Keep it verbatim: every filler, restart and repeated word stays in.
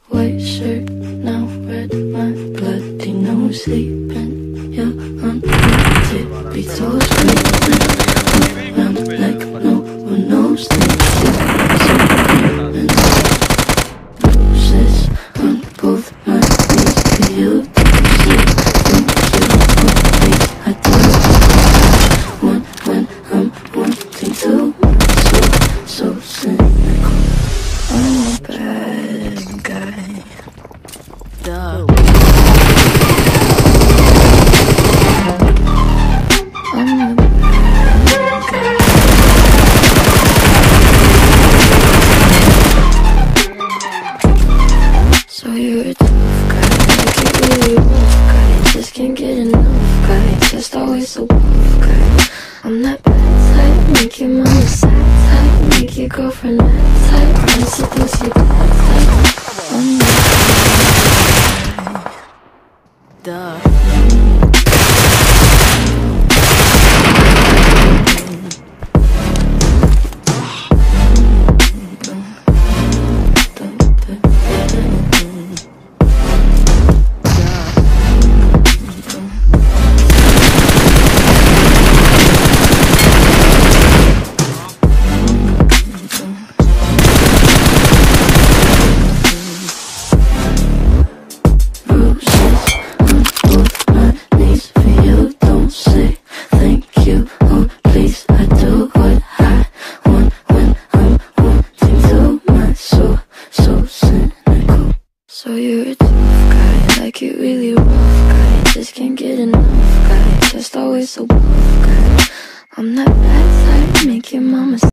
white shirt, now red, my bloody nose sleeping. You're on my tippy toes, creeping around like no one knows this. Bruises on both my knees, for you don't say thank you, oh please. I do want when I'm wanting to, so, so cynical. I'm a bad guy. Duh. I'm a bad guy. So you're a tough guy, like you really rough guy. Just can't get enough guy, just always so buff guy. I'm that bad type, make your mama sad type, make your girlfriend mad type, I'm supposed to bad type. I'm the bad guy. Duh. So you're a tough guy, like you really rough guy. Just can't get enough guy, just always so buff guy. I'm that bad type, make your mama